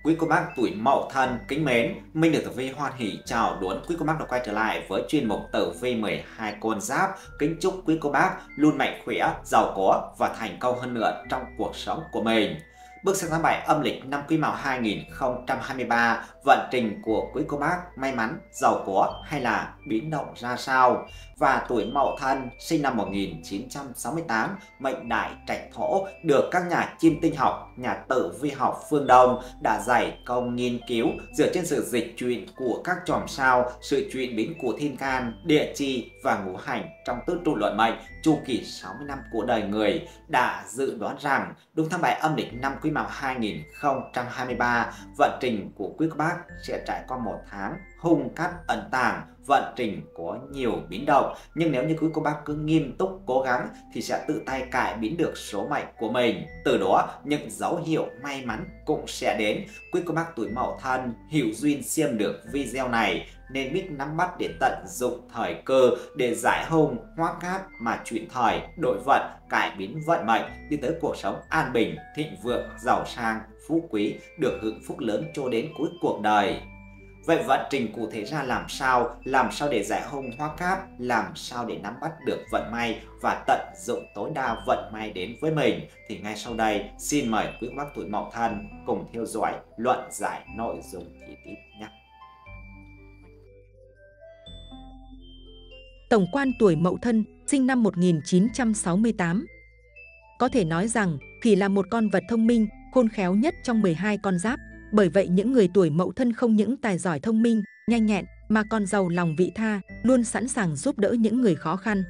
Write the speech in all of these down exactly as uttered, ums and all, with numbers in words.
Quý cô bác tuổi Mậu Thân kính mến, Minh được Tử Vi hoan hỉ chào đón quý cô bác đã quay trở lại với chuyên mục Tử Vi mười hai con giáp. Kính chúc quý cô bác luôn mạnh khỏe, giàu có và thành công hơn nữa trong cuộc sống của mình. Bước sang tháng bảy âm lịch năm Quý Mão hai nghìn không trăm hai mươi ba, vận trình của quý cô bác may mắn, giàu có hay là biến động ra sao? Và tuổi Mậu Thân sinh năm một nghìn chín trăm sáu mươi tám, mệnh đại trạch thổ, được các nhà chiêm tinh học, nhà tử vi học phương Đông đã dày công nghiên cứu dựa trên sự dịch chuyển của các chòm sao, sự chuyển biến của thiên can, địa chi và ngũ hành trong tứ trụ luận mệnh chu kỳ sáu mươi năm của đời người, đã dự đoán rằng đúng tháng bảy âm lịch năm Quý Mão hai nghìn không trăm hai mươi ba, vận trình của quý cô bác sẽ trải qua một tháng hung cát ẩn tàng, vận trình có nhiều biến động, nhưng nếu như quý cô bác cứ nghiêm túc cố gắng thì sẽ tự tay cải biến được số mệnh của mình. Từ đó những dấu hiệu may mắn cũng sẽ đến. Quý cô bác tuổi Mậu Thân hiểu duyên xem được video này nên biết nắm bắt để tận dụng thời cơ để giải hung hóa cát mà chuyển thời đổi vận, cải biến vận mệnh, đi tới cuộc sống an bình, thịnh vượng, giàu sang, phú quý, được hưởng phúc lớn cho đến cuối cuộc đời. Vậy vận trình cụ thể ra làm sao? Làm sao để giải hung hóa cát? Làm sao để nắm bắt được vận may và tận dụng tối đa vận may đến với mình? Thì ngay sau đây, xin mời quý bác tuổi Mậu Thân cùng theo dõi luận giải nội dung chi tiết nhé. Tổng quan tuổi Mậu Thân, sinh năm một nghìn chín trăm sáu mươi tám. Có thể nói rằng, Khỉ là một con vật thông minh, khôn khéo nhất trong mười hai con giáp. Bởi vậy những người tuổi Mậu Thân không những tài giỏi thông minh, nhanh nhẹn, mà còn giàu lòng vị tha, luôn sẵn sàng giúp đỡ những người khó khăn.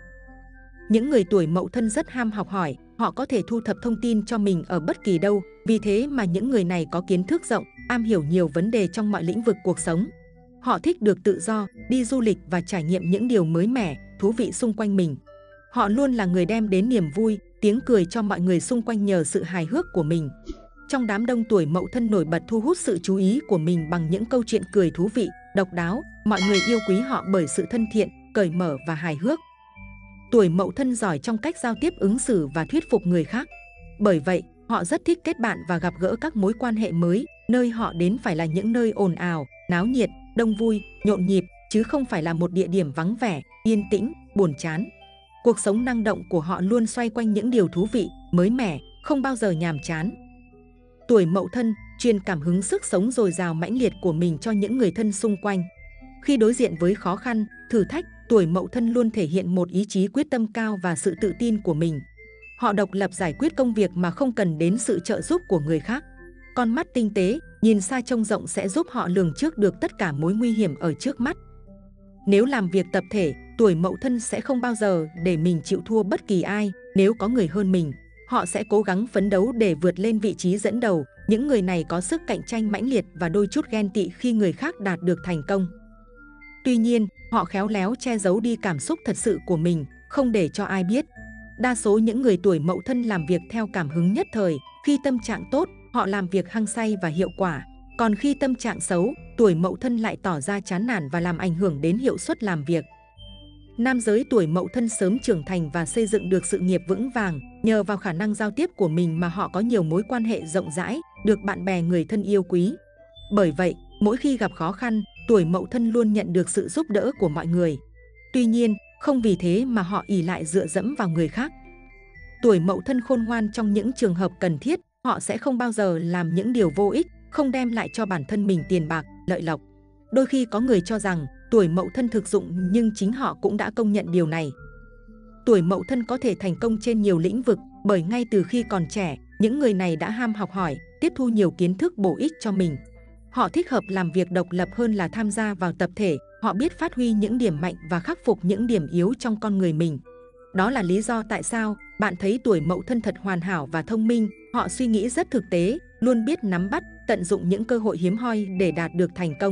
Những người tuổi Mậu Thân rất ham học hỏi, họ có thể thu thập thông tin cho mình ở bất kỳ đâu. Vì thế mà những người này có kiến thức rộng, am hiểu nhiều vấn đề trong mọi lĩnh vực cuộc sống. Họ thích được tự do, đi du lịch và trải nghiệm những điều mới mẻ, thú vị xung quanh mình. Họ luôn là người đem đến niềm vui, tiếng cười cho mọi người xung quanh nhờ sự hài hước của mình. Trong đám đông tuổi Mậu Thân nổi bật thu hút sự chú ý của mình bằng những câu chuyện cười thú vị, độc đáo. Mọi người yêu quý họ bởi sự thân thiện, cởi mở và hài hước. Tuổi Mậu Thân giỏi trong cách giao tiếp ứng xử và thuyết phục người khác. Bởi vậy, họ rất thích kết bạn và gặp gỡ các mối quan hệ mới. Nơi họ đến phải là những nơi ồn ào, náo nhiệt, đông vui, nhộn nhịp, chứ không phải là một địa điểm vắng vẻ, yên tĩnh, buồn chán. Cuộc sống năng động của họ luôn xoay quanh những điều thú vị, mới mẻ, không bao giờ nhàm chán. Tuổi Mậu Thân truyền cảm hứng sức sống dồi dào mãnh liệt của mình cho những người thân xung quanh. Khi đối diện với khó khăn, thử thách, tuổi Mậu Thân luôn thể hiện một ý chí quyết tâm cao và sự tự tin của mình. Họ độc lập giải quyết công việc mà không cần đến sự trợ giúp của người khác. Con mắt tinh tế, nhìn xa trông rộng sẽ giúp họ lường trước được tất cả mối nguy hiểm ở trước mắt. Nếu làm việc tập thể, tuổi Mậu Thân sẽ không bao giờ để mình chịu thua bất kỳ ai. Nếu có người hơn mình, họ sẽ cố gắng phấn đấu để vượt lên vị trí dẫn đầu. Những người này có sức cạnh tranh mãnh liệt và đôi chút ghen tị khi người khác đạt được thành công. Tuy nhiên, họ khéo léo che giấu đi cảm xúc thật sự của mình, không để cho ai biết. Đa số những người tuổi Mậu Thân làm việc theo cảm hứng nhất thời. Khi tâm trạng tốt, họ làm việc hăng say và hiệu quả. Còn khi tâm trạng xấu, tuổi Mậu Thân lại tỏ ra chán nản và làm ảnh hưởng đến hiệu suất làm việc. Nam giới tuổi Mậu Thân sớm trưởng thành và xây dựng được sự nghiệp vững vàng. Nhờ vào khả năng giao tiếp của mình mà họ có nhiều mối quan hệ rộng rãi, được bạn bè người thân yêu quý. Bởi vậy, mỗi khi gặp khó khăn, tuổi Mậu Thân luôn nhận được sự giúp đỡ của mọi người. Tuy nhiên, không vì thế mà họ ỷ lại dựa dẫm vào người khác. Tuổi Mậu Thân khôn ngoan trong những trường hợp cần thiết, họ sẽ không bao giờ làm những điều vô ích, không đem lại cho bản thân mình tiền bạc, lợi lộc. Đôi khi có người cho rằng tuổi Mậu Thân thực dụng nhưng chính họ cũng đã công nhận điều này. Tuổi Mậu Thân có thể thành công trên nhiều lĩnh vực bởi ngay từ khi còn trẻ, những người này đã ham học hỏi, tiếp thu nhiều kiến thức bổ ích cho mình. Họ thích hợp làm việc độc lập hơn là tham gia vào tập thể. Họ biết phát huy những điểm mạnh và khắc phục những điểm yếu trong con người mình. Đó là lý do tại sao bạn thấy tuổi Mậu Thân thật hoàn hảo và thông minh. Họ suy nghĩ rất thực tế, luôn biết nắm bắt, tận dụng những cơ hội hiếm hoi để đạt được thành công.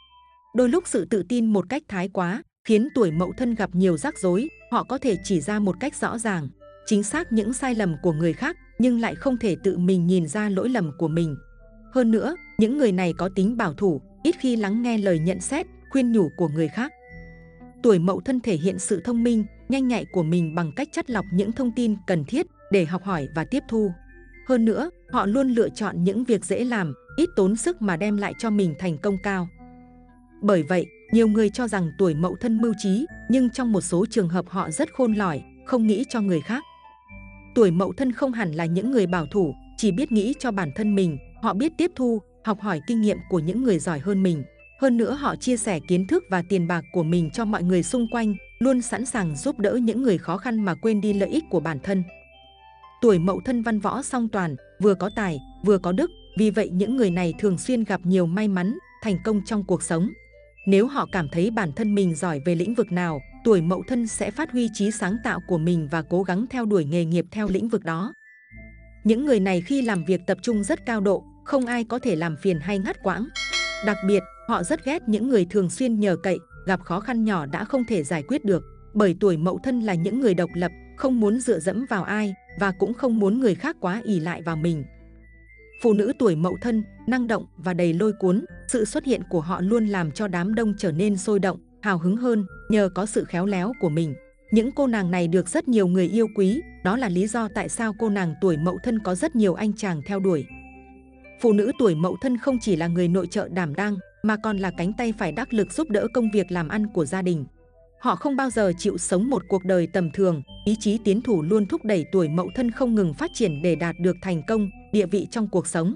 Đôi lúc sự tự tin một cách thái quá khiến tuổi Mậu Thân gặp nhiều rắc rối. Họ có thể chỉ ra một cách rõ ràng, chính xác những sai lầm của người khác nhưng lại không thể tự mình nhìn ra lỗi lầm của mình. Hơn nữa, những người này có tính bảo thủ, ít khi lắng nghe lời nhận xét, khuyên nhủ của người khác. Tuổi Mậu Thân thể hiện sự thông minh, nhanh nhạy của mình bằng cách chắt lọc những thông tin cần thiết để học hỏi và tiếp thu. Hơn nữa, họ luôn lựa chọn những việc dễ làm, ít tốn sức mà đem lại cho mình thành công cao. Bởi vậy, nhiều người cho rằng tuổi Mậu Thân mưu trí, nhưng trong một số trường hợp họ rất khôn lỏi, không nghĩ cho người khác. Tuổi Mậu Thân không hẳn là những người bảo thủ, chỉ biết nghĩ cho bản thân mình, họ biết tiếp thu, học hỏi kinh nghiệm của những người giỏi hơn mình. Hơn nữa họ chia sẻ kiến thức và tiền bạc của mình cho mọi người xung quanh, luôn sẵn sàng giúp đỡ những người khó khăn mà quên đi lợi ích của bản thân. Tuổi Mậu Thân văn võ song toàn, vừa có tài, vừa có đức, vì vậy những người này thường xuyên gặp nhiều may mắn, thành công trong cuộc sống. Nếu họ cảm thấy bản thân mình giỏi về lĩnh vực nào, tuổi Mậu Thân sẽ phát huy trí sáng tạo của mình và cố gắng theo đuổi nghề nghiệp theo lĩnh vực đó. Những người này khi làm việc tập trung rất cao độ, không ai có thể làm phiền hay ngắt quãng. Đặc biệt, họ rất ghét những người thường xuyên nhờ cậy, gặp khó khăn nhỏ đã không thể giải quyết được, bởi tuổi Mậu Thân là những người độc lập, không muốn dựa dẫm vào ai và cũng không muốn người khác quá ỷ lại vào mình. Phụ nữ tuổi Mậu Thân, năng động và đầy lôi cuốn, sự xuất hiện của họ luôn làm cho đám đông trở nên sôi động, hào hứng hơn nhờ có sự khéo léo của mình. Những cô nàng này được rất nhiều người yêu quý, đó là lý do tại sao cô nàng tuổi Mậu Thân có rất nhiều anh chàng theo đuổi. Phụ nữ tuổi Mậu Thân không chỉ là người nội trợ đảm đang, mà còn là cánh tay phải đắc lực giúp đỡ công việc làm ăn của gia đình. Họ không bao giờ chịu sống một cuộc đời tầm thường, ý chí tiến thủ luôn thúc đẩy tuổi Mậu Thân không ngừng phát triển để đạt được thành công, địa vị trong cuộc sống.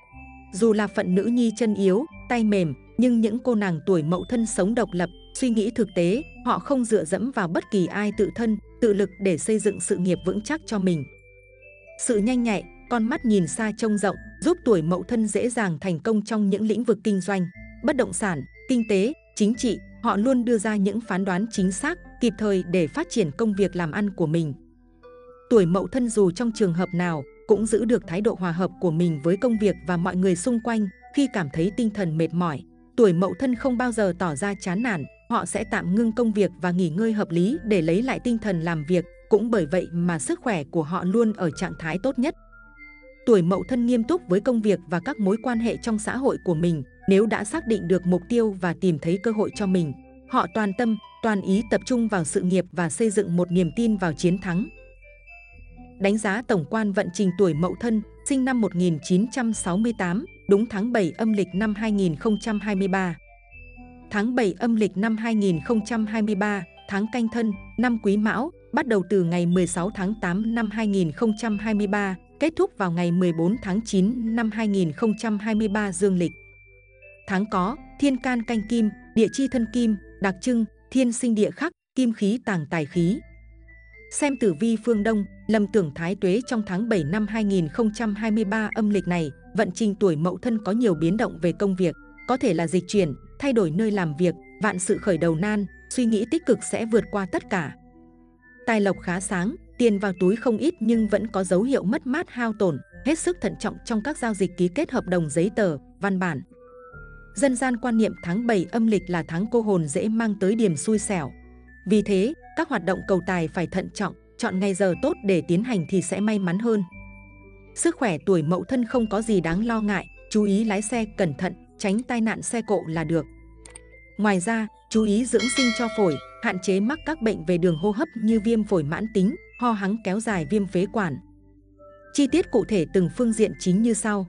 Dù là phận nữ nhi chân yếu, tay mềm, nhưng những cô nàng tuổi Mậu Thân sống độc lập, suy nghĩ thực tế, họ không dựa dẫm vào bất kỳ ai, tự thân, tự lực để xây dựng sự nghiệp vững chắc cho mình. Sự nhanh nhạy, con mắt nhìn xa trông rộng, giúp tuổi Mậu Thân dễ dàng thành công trong những lĩnh vực kinh doanh, bất động sản, kinh tế, chính trị. Họ luôn đưa ra những phán đoán chính xác, kịp thời để phát triển công việc làm ăn của mình. Tuổi Mậu Thân dù trong trường hợp nào cũng giữ được thái độ hòa hợp của mình với công việc và mọi người xung quanh. Khi cảm thấy tinh thần mệt mỏi, tuổi Mậu Thân không bao giờ tỏ ra chán nản, họ sẽ tạm ngưng công việc và nghỉ ngơi hợp lý để lấy lại tinh thần làm việc. Cũng bởi vậy mà sức khỏe của họ luôn ở trạng thái tốt nhất. Tuổi Mậu Thân nghiêm túc với công việc và các mối quan hệ trong xã hội của mình. Nếu đã xác định được mục tiêu và tìm thấy cơ hội cho mình, họ toàn tâm, toàn ý tập trung vào sự nghiệp và xây dựng một niềm tin vào chiến thắng. Đánh giá tổng quan vận trình tuổi Mậu Thân, sinh năm một nghìn chín trăm sáu mươi tám, đúng tháng bảy âm lịch năm hai nghìn không trăm hai mươi ba. Tháng bảy âm lịch năm hai nghìn không trăm hai mươi ba, tháng Canh Thân, năm Quý Mão, bắt đầu từ ngày mười sáu tháng tám năm hai nghìn không trăm hai mươi ba, kết thúc vào ngày mười bốn tháng chín năm hai nghìn không trăm hai mươi ba dương lịch. Tháng có thiên can canh kim, địa chi thân kim, đặc trưng thiên sinh địa khắc, kim khí tàng tài khí. Xem tử vi phương Đông, Lâm Tưởng Thái Tuế trong tháng bảy năm hai nghìn không trăm hai mươi ba âm lịch này, vận trình tuổi Mậu Thân có nhiều biến động về công việc, có thể là dịch chuyển, thay đổi nơi làm việc, vạn sự khởi đầu nan, suy nghĩ tích cực sẽ vượt qua tất cả. Tài lộc khá sáng, tiền vào túi không ít nhưng vẫn có dấu hiệu mất mát hao tổn, hết sức thận trọng trong các giao dịch ký kết hợp đồng giấy tờ, văn bản. Dân gian quan niệm tháng bảy âm lịch là tháng cô hồn dễ mang tới điểm xui xẻo. Vì thế, các hoạt động cầu tài phải thận trọng, chọn ngày giờ tốt để tiến hành thì sẽ may mắn hơn. Sức khỏe tuổi Mậu Thân không có gì đáng lo ngại, chú ý lái xe cẩn thận, tránh tai nạn xe cộ là được. Ngoài ra, chú ý dưỡng sinh cho phổi, hạn chế mắc các bệnh về đường hô hấp như viêm phổi mãn tính, ho hắng kéo dài, viêm phế quản. Chi tiết cụ thể từng phương diện chính như sau.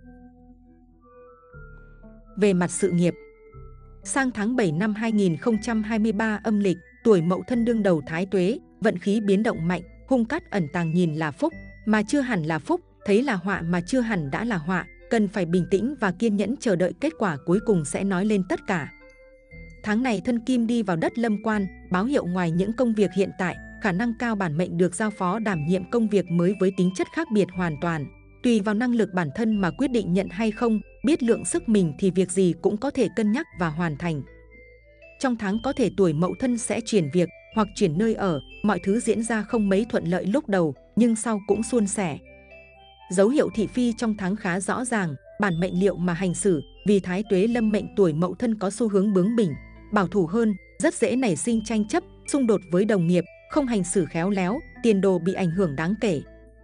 Về mặt sự nghiệp, sang tháng bảy năm hai nghìn không trăm hai mươi ba âm lịch, tuổi Mậu Thân đương đầu Thái Tuế, vận khí biến động mạnh, hung cát ẩn tàng, nhìn là phúc mà chưa hẳn là phúc, thấy là họa mà chưa hẳn đã là họa, cần phải bình tĩnh và kiên nhẫn chờ đợi kết quả cuối cùng sẽ nói lên tất cả. Tháng này thân kim đi vào đất lâm quan, báo hiệu ngoài những công việc hiện tại, khả năng cao bản mệnh được giao phó đảm nhiệm công việc mới với tính chất khác biệt hoàn toàn. Tùy vào năng lực bản thân mà quyết định nhận hay không, biết lượng sức mình thì việc gì cũng có thể cân nhắc và hoàn thành. Trong tháng có thể tuổi Mậu Thân sẽ chuyển việc hoặc chuyển nơi ở, mọi thứ diễn ra không mấy thuận lợi lúc đầu, nhưng sau cũng suôn sẻ. Dấu hiệu thị phi trong tháng khá rõ ràng, bản mệnh liệu mà hành xử, vì Thái Tuế lâm mệnh tuổi Mậu Thân có xu hướng bướng bỉnh, bảo thủ hơn, rất dễ nảy sinh tranh chấp, xung đột với đồng nghiệp, không hành xử khéo léo, tiền đồ bị ảnh hưởng đáng kể.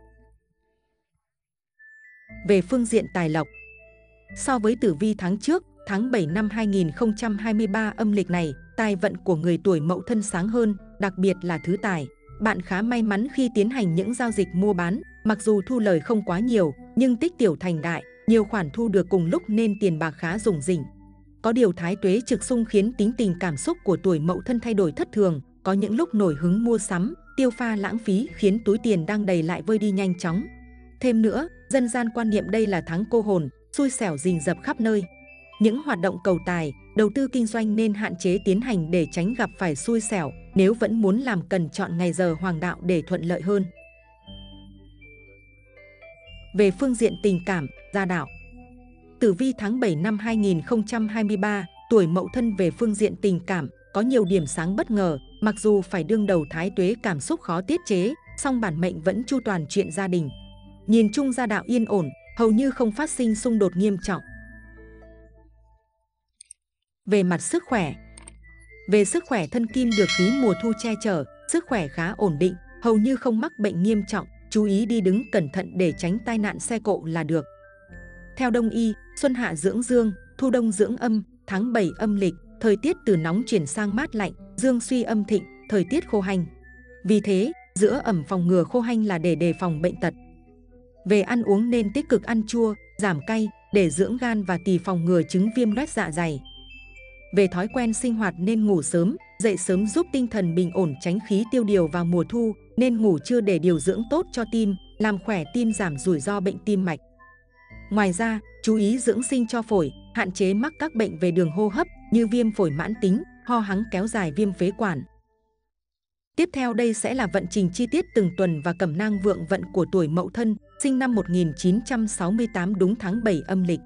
Về phương diện tài lộc, so với tử vi tháng trước, tháng bảy năm hai nghìn không trăm hai mươi ba âm lịch này, tài vận của người tuổi Mậu Thân sáng hơn, đặc biệt là thứ tài. Bạn khá may mắn khi tiến hành những giao dịch mua bán, Mặc dù thu lời không quá nhiều, nhưng tích tiểu thành đại, nhiều khoản thu được cùng lúc nên tiền bạc khá rủng rỉnh. Có điều thái tuế trực xung khiến tính tình cảm xúc của tuổi Mậu Thân thay đổi thất thường, có những lúc nổi hứng mua sắm, tiêu pha lãng phí khiến túi tiền đang đầy lại vơi đi nhanh chóng. Thêm nữa, dân gian quan niệm đây là tháng cô hồn, xui xẻo rình rập khắp nơi. Những hoạt động cầu tài, đầu tư kinh doanh nên hạn chế tiến hành để tránh gặp phải xui xẻo, nếu vẫn muốn làm cần chọn ngày giờ hoàng đạo để thuận lợi hơn. Về phương diện tình cảm, gia đạo. Tử vi tháng bảy năm hai nghìn không trăm hai mươi ba, tuổi Mậu Thân về phương diện tình cảm có nhiều điểm sáng bất ngờ, mặc dù phải đương đầu thái tuế cảm xúc khó tiết chế, song bản mệnh vẫn chu toàn chuyện gia đình. Nhìn chung gia đạo yên ổn, hầu như không phát sinh xung đột nghiêm trọng. Về mặt sức khỏe. Về sức khỏe, thân kim được khí mùa thu che chở, sức khỏe khá ổn định, hầu như không mắc bệnh nghiêm trọng, chú ý đi đứng cẩn thận để tránh tai nạn xe cộ là được. Theo Đông y, xuân hạ dưỡng dương, thu đông dưỡng âm, tháng bảy âm lịch, thời tiết từ nóng chuyển sang mát lạnh, dương suy âm thịnh, thời tiết khô hanh. Vì thế, giữa ẩm phòng ngừa khô hanh là để đề phòng bệnh tật. Về ăn uống nên tích cực ăn chua, giảm cay để dưỡng gan và tỳ, phòng ngừa chứng viêm loét dạ dày. Về thói quen sinh hoạt nên ngủ sớm, dậy sớm giúp tinh thần bình ổn, tránh khí tiêu điều vào mùa thu, nên ngủ trưa để điều dưỡng tốt cho tim, làm khỏe tim, giảm rủi ro bệnh tim mạch. Ngoài ra, chú ý dưỡng sinh cho phổi, hạn chế mắc các bệnh về đường hô hấp như viêm phổi mãn tính, ho hắng kéo dài, viêm phế quản. Tiếp theo đây sẽ là vận trình chi tiết từng tuần và cẩm nang vượng vận của tuổi Mậu Thân, sinh năm một nghìn chín trăm sáu mươi tám, đúng tháng bảy âm lịch.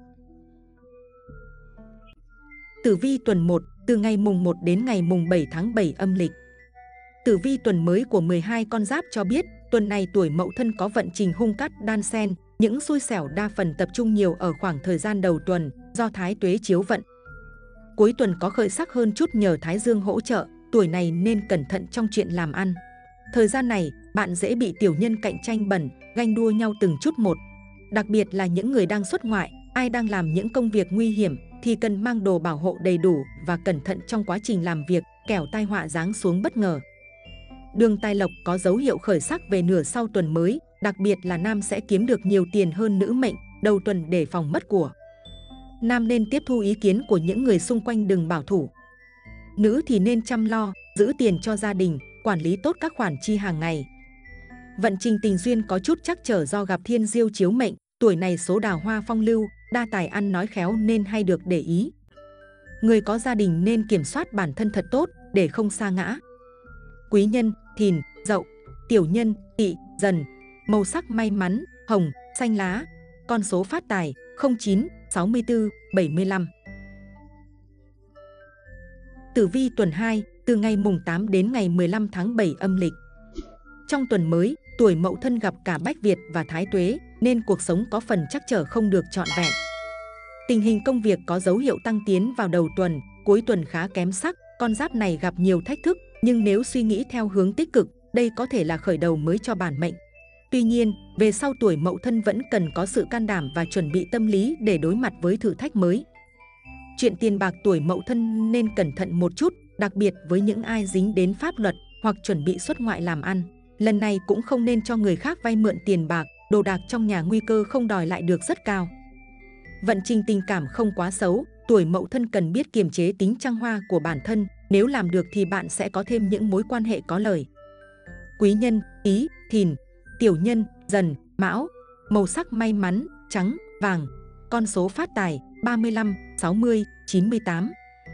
Tử vi tuần một, từ ngày mùng một đến ngày mùng bảy tháng bảy âm lịch. Tử vi tuần mới của mười hai con giáp cho biết, tuần này tuổi Mậu Thân có vận trình hung cát đan xen, những xui xẻo đa phần tập trung nhiều ở khoảng thời gian đầu tuần do thái tuế chiếu vận. Cuối tuần có khởi sắc hơn chút nhờ thái dương hỗ trợ, tuổi này nên cẩn thận trong chuyện làm ăn. Thời gian này, bạn dễ bị tiểu nhân cạnh tranh bẩn, ganh đua nhau từng chút một. Đặc biệt là những người đang xuất ngoại, ai đang làm những công việc nguy hiểm thì cần mang đồ bảo hộ đầy đủ và cẩn thận trong quá trình làm việc, kẻo tai họa giáng xuống bất ngờ. Đường tài lộc có dấu hiệu khởi sắc về nửa sau tuần mới, đặc biệt là nam sẽ kiếm được nhiều tiền hơn nữ mệnh, đầu tuần để phòng mất của. Nam nên tiếp thu ý kiến của những người xung quanh, đừng bảo thủ. Nữ thì nên chăm lo, giữ tiền cho gia đình, quản lý tốt các khoản chi hàng ngày. Vận trình tình duyên có chút trắc trở do gặp thiên diêu chiếu mệnh, tuổi này số đào hoa phong lưu, đa tài ăn nói khéo nên hay được để ý. Người có gia đình nên kiểm soát bản thân thật tốt để không sa ngã. Quý nhân, Thìn, Dậu, tiểu nhân, Tỵ, Dần. Màu sắc may mắn, hồng, xanh lá. Con số phát tài, không chín, sáu mươi tư, bảy mươi lăm. Tử vi tuần hai, từ ngày mùng tám đến ngày mười lăm tháng bảy âm lịch. Trong tuần mới, tuổi Mậu Thân gặp cả Bách Việt và Thái Tuế, nên cuộc sống có phần trắc trở không được trọn vẹn. Tình hình công việc có dấu hiệu tăng tiến vào đầu tuần, cuối tuần khá kém sắc, con giáp này gặp nhiều thách thức, nhưng nếu suy nghĩ theo hướng tích cực, đây có thể là khởi đầu mới cho bản mệnh. Tuy nhiên, về sau tuổi Mậu Thân vẫn cần có sự can đảm và chuẩn bị tâm lý để đối mặt với thử thách mới. Chuyện tiền bạc, tuổi Mậu Thân nên cẩn thận một chút, đặc biệt với những ai dính đến pháp luật hoặc chuẩn bị xuất ngoại làm ăn. Lần này cũng không nên cho người khác vay mượn tiền bạc, đồ đạc trong nhà nguy cơ không đòi lại được rất cao. Vận trình tình cảm không quá xấu, tuổi Mậu Thân cần biết kiềm chế tính trăng hoa của bản thân, nếu làm được thì bạn sẽ có thêm những mối quan hệ có lời. Quý nhân, Ý, Thìn, tiểu nhân, Dần, Mão. Màu sắc may mắn, trắng, vàng. Con số phát tài, ba mươi lăm, sáu mươi, chín mươi tám.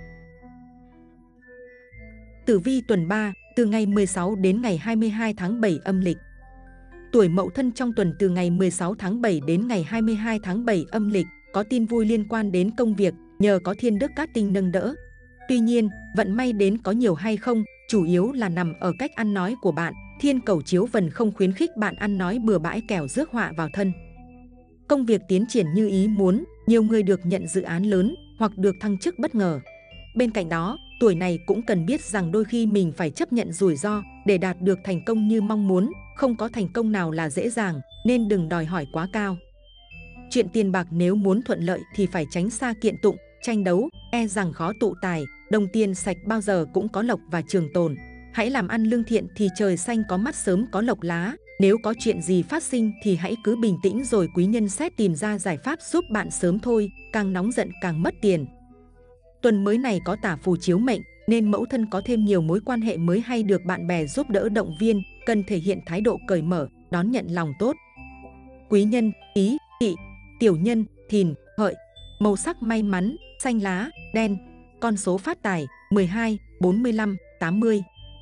Tử vi tuần ba, từ ngày mười sáu đến ngày hai mươi hai tháng bảy âm lịch. Tuổi Mậu Thân trong tuần từ ngày mười sáu tháng bảy đến ngày hai mươi hai tháng bảy âm lịch có tin vui liên quan đến công việc, nhờ có thiên đức cát tinh nâng đỡ. Tuy nhiên, vận may đến có nhiều hay không, chủ yếu là nằm ở cách ăn nói của bạn. Thiên cầu chiếu vần không khuyến khích bạn ăn nói bừa bãi kẻo rước họa vào thân. Công việc tiến triển như ý muốn, nhiều người được nhận dự án lớn hoặc được thăng chức bất ngờ. Bên cạnh đó, tuổi này cũng cần biết rằng đôi khi mình phải chấp nhận rủi ro để đạt được thành công như mong muốn. Không có thành công nào là dễ dàng, nên đừng đòi hỏi quá cao. Chuyện tiền bạc nếu muốn thuận lợi thì phải tránh xa kiện tụng, tranh đấu, e rằng khó tụ tài. Đồng tiền sạch bao giờ cũng có lộc và trường tồn. Hãy làm ăn lương thiện thì trời xanh có mắt, sớm có lộc lá. Nếu Nếu có chuyện gì phát sinh thì hãy cứ bình tĩnh rồi quý nhân sẽ tìm ra giải pháp giúp bạn sớm thôi, càng nóng giận càng mất tiền. Tuần mới này có tả phù chiếu mệnh, nên mẫu thân có thêm nhiều mối quan hệ mới hay được bạn bè giúp đỡ động viên, cần thể hiện thái độ cởi mở, đón nhận lòng tốt. Quý nhân, Ý, Tỵ, tiểu nhân, Thìn, Hợi. Màu sắc may mắn, xanh lá, đen. Con số phát tài, mười hai, bốn mươi lăm, tám mươi.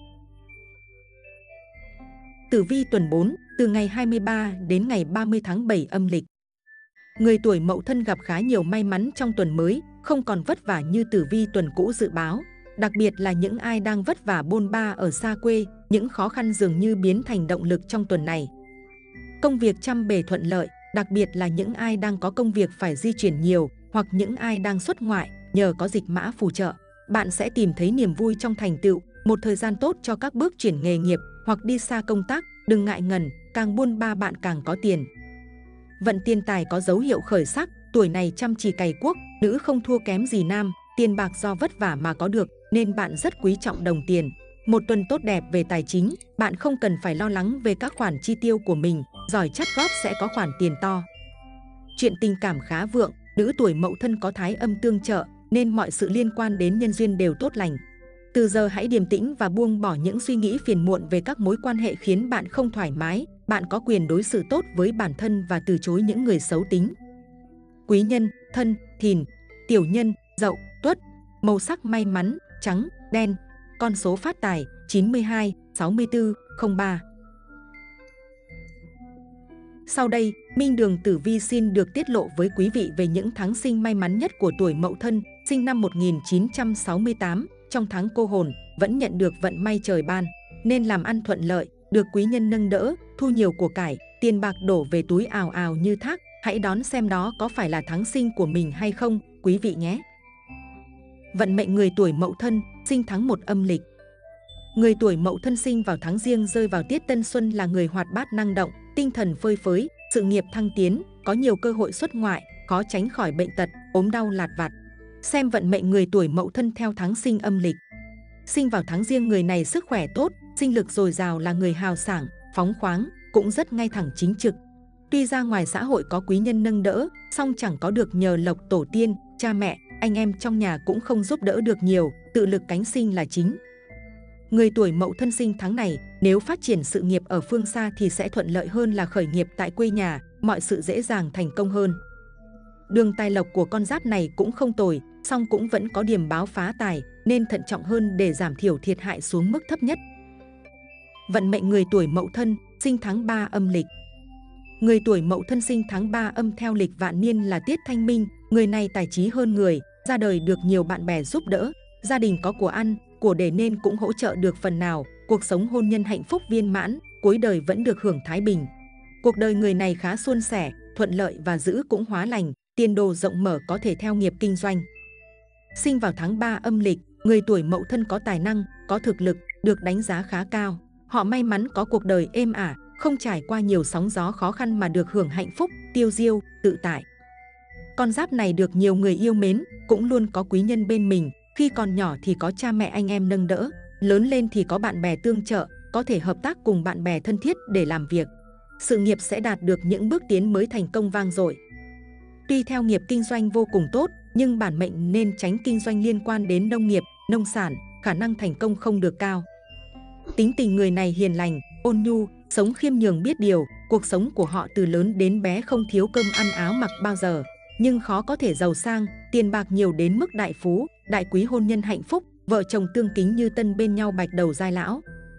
Tử vi tuần bốn, từ ngày hai mươi ba đến ngày ba mươi tháng bảy âm lịch. Người tuổi Mậu Thân gặp khá nhiều may mắn trong tuần mới, không còn vất vả như tử vi tuần cũ dự báo. Đặc biệt là những ai đang vất vả bôn ba ở xa quê, những khó khăn dường như biến thành động lực trong tuần này. Công việc trăm bề thuận lợi, đặc biệt là những ai đang có công việc phải di chuyển nhiều, hoặc những ai đang xuất ngoại, nhờ có dịch mã phù trợ, bạn sẽ tìm thấy niềm vui trong thành tựu, một thời gian tốt cho các bước chuyển nghề nghiệp hoặc đi xa công tác. Đừng ngại ngần, càng buôn ba bạn càng có tiền. Vận tiền tài có dấu hiệu khởi sắc, tuổi này chăm chỉ cày cuốc, nữ không thua kém gì nam, tiền bạc do vất vả mà có được, nên bạn rất quý trọng đồng tiền. Một tuần tốt đẹp về tài chính, bạn không cần phải lo lắng về các khoản chi tiêu của mình, giỏi chắt góp sẽ có khoản tiền to. Chuyện tình cảm khá vượng, nữ tuổi Mậu Thân có thái âm tương trợ, nên mọi sự liên quan đến nhân duyên đều tốt lành. Từ giờ hãy điềm tĩnh và buông bỏ những suy nghĩ phiền muộn về các mối quan hệ khiến bạn không thoải mái. Bạn có quyền đối xử tốt với bản thân và từ chối những người xấu tính. Quý nhân, Thân, Thìn, tiểu nhân, Dậu, Tuất. Màu sắc may mắn, trắng, đen. Con số phát tài, chín mươi hai, sáu mươi tư, không ba. Sau đây, Minh Đường Tử Vi xin được tiết lộ với quý vị về những tháng sinh may mắn nhất của tuổi Mậu Thân, sinh năm một nghìn chín trăm sáu mươi tám. Trong tháng cô hồn, vẫn nhận được vận may trời ban, nên làm ăn thuận lợi, được quý nhân nâng đỡ, thu nhiều của cải, tiền bạc đổ về túi ào ào như thác. Hãy đón xem đó có phải là tháng sinh của mình hay không, quý vị nhé. Vận mệnh người tuổi Mậu Thân, sinh tháng một âm lịch. Người tuổi Mậu Thân sinh vào tháng Giêng rơi vào tiết Tân Xuân là người hoạt bát năng động, tinh thần phơi phới, sự nghiệp thăng tiến, có nhiều cơ hội xuất ngoại, khó tránh khỏi bệnh tật, ốm đau lạt vặt. Xem vận mệnh người tuổi Mậu Thân theo tháng sinh âm lịch. Sinh vào tháng Giêng, người này sức khỏe tốt, sinh lực dồi dào, là người hào sảng, phóng khoáng, cũng rất ngay thẳng chính trực. Tuy ra ngoài xã hội có quý nhân nâng đỡ, song chẳng có được nhờ lộc tổ tiên, cha mẹ, anh em trong nhà cũng không giúp đỡ được nhiều, tự lực cánh sinh là chính. Người tuổi Mậu Thân sinh tháng này, nếu phát triển sự nghiệp ở phương xa thì sẽ thuận lợi hơn là khởi nghiệp tại quê nhà, mọi sự dễ dàng thành công hơn. Đường tài lộc của con giáp này cũng không tồi, song cũng vẫn có điểm báo phá tài, nên thận trọng hơn để giảm thiểu thiệt hại xuống mức thấp nhất. Vận mệnh người tuổi Mậu Thân, sinh tháng ba âm lịch. Người tuổi Mậu Thân sinh tháng ba âm theo lịch vạn niên là tiết thanh minh, người này tài trí hơn người, ra đời được nhiều bạn bè giúp đỡ, gia đình có của ăn, của để nên cũng hỗ trợ được phần nào, cuộc sống hôn nhân hạnh phúc viên mãn, cuối đời vẫn được hưởng thái bình. Cuộc đời người này khá suôn sẻ, thuận lợi và giữ cũng hóa lành, tiền đồ rộng mở, có thể theo nghiệp kinh doanh. Sinh vào tháng ba âm lịch, người tuổi Mậu Thân có tài năng, có thực lực, được đánh giá khá cao. Họ may mắn có cuộc đời êm ả, không trải qua nhiều sóng gió khó khăn mà được hưởng hạnh phúc, tiêu diêu, tự tại. Con giáp này được nhiều người yêu mến, cũng luôn có quý nhân bên mình. Khi còn nhỏ thì có cha mẹ anh em nâng đỡ, lớn lên thì có bạn bè tương trợ, có thể hợp tác cùng bạn bè thân thiết để làm việc. Sự nghiệp sẽ đạt được những bước tiến mới thành công vang dội. Tuy theo nghiệp kinh doanh vô cùng tốt, nhưng bản mệnh nên tránh kinh doanh liên quan đến nông nghiệp, nông sản, khả năng thành công không được cao. Tính tình người này hiền lành, ôn nhu, sống khiêm nhường biết điều, cuộc sống của họ từ lớn đến bé không thiếu cơm ăn áo mặc bao giờ, nhưng khó có thể giàu sang, tiền bạc nhiều đến mức đại phú, đại quý, hôn nhân hạnh phúc, vợ chồng tương kính như tân bên nhau bạch đầu giai lão.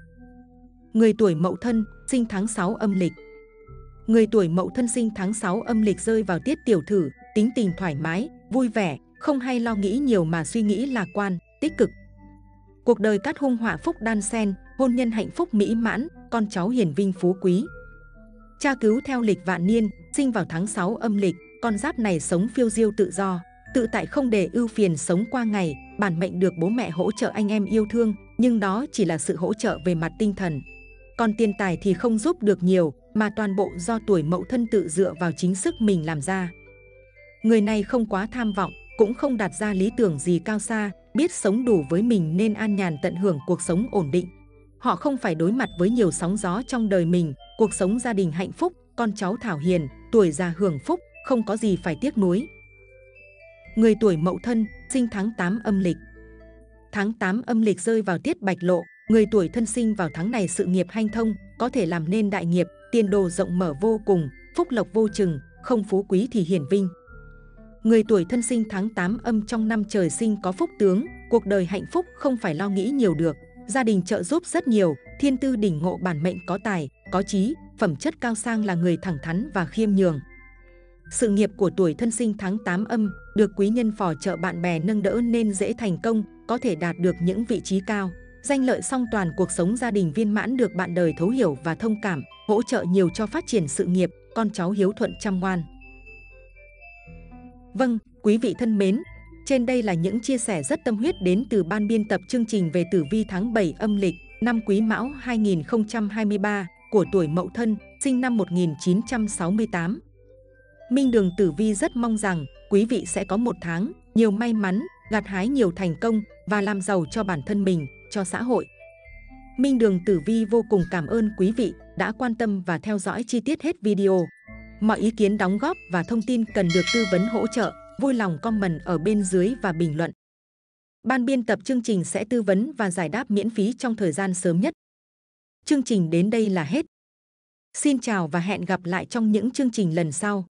Người tuổi Mậu Thân, sinh tháng sáu âm lịch. Người tuổi Mậu Thân sinh tháng sáu âm lịch rơi vào tiết Tiểu Thử, tính tình thoải mái, vui vẻ, không hay lo nghĩ nhiều mà suy nghĩ lạc quan, tích cực. Cuộc đời cát hung họa phúc đan xen, hôn nhân hạnh phúc mỹ mãn, con cháu hiền vinh phú quý. Tra cứu theo lịch vạn niên, sinh vào tháng sáu âm lịch, con giáp này sống phiêu diêu tự do, tự tại, không để ưu phiền, sống qua ngày. Bản mệnh được bố mẹ hỗ trợ, anh em yêu thương, nhưng đó chỉ là sự hỗ trợ về mặt tinh thần. Còn tiền tài thì không giúp được nhiều, mà toàn bộ do tuổi Mậu Thân tự dựa vào chính sức mình làm ra. Người này không quá tham vọng, cũng không đặt ra lý tưởng gì cao xa, biết sống đủ với mình nên an nhàn tận hưởng cuộc sống ổn định. Họ không phải đối mặt với nhiều sóng gió trong đời mình, cuộc sống gia đình hạnh phúc, con cháu thảo hiền, tuổi già hưởng phúc, không có gì phải tiếc nuối. Người tuổi Mậu Thân, sinh tháng tám âm lịch. Tháng tám âm lịch rơi vào tiết bạch lộ, người tuổi Thân sinh vào tháng này sự nghiệp hanh thông, có thể làm nên đại nghiệp, tiền đồ rộng mở vô cùng, phúc lộc vô chừng, không phú quý thì hiển vinh. Người tuổi Thân sinh tháng tám âm trong năm trời sinh có phúc tướng, cuộc đời hạnh phúc không phải lo nghĩ nhiều được, gia đình trợ giúp rất nhiều, thiên tư đỉnh ngộ, bản mệnh có tài, có trí, phẩm chất cao sang, là người thẳng thắn và khiêm nhường. Sự nghiệp của tuổi Thân sinh tháng tám âm được quý nhân phò trợ, bạn bè nâng đỡ nên dễ thành công, có thể đạt được những vị trí cao. Danh lợi song toàn, cuộc sống gia đình viên mãn, được bạn đời thấu hiểu và thông cảm, hỗ trợ nhiều cho phát triển sự nghiệp, con cháu hiếu thuận chăm ngoan. Vâng, quý vị thân mến, trên đây là những chia sẻ rất tâm huyết đến từ ban biên tập chương trình về tử vi tháng bảy âm lịch năm Quý Mão hai nghìn không trăm hai mươi ba của tuổi Mậu Thân, sinh năm một nghìn chín trăm sáu mươi tám. Minh Đường Tử Vi rất mong rằng quý vị sẽ có một tháng nhiều may mắn, gặt hái nhiều thành công và làm giàu cho bản thân mình, cho xã hội. Minh Đường Tử Vi vô cùng cảm ơn quý vị đã quan tâm và theo dõi chi tiết hết video. Mọi ý kiến đóng góp và thông tin cần được tư vấn hỗ trợ, vui lòng comment ở bên dưới và bình luận. Ban biên tập chương trình sẽ tư vấn và giải đáp miễn phí trong thời gian sớm nhất. Chương trình đến đây là hết. Xin chào và hẹn gặp lại trong những chương trình lần sau.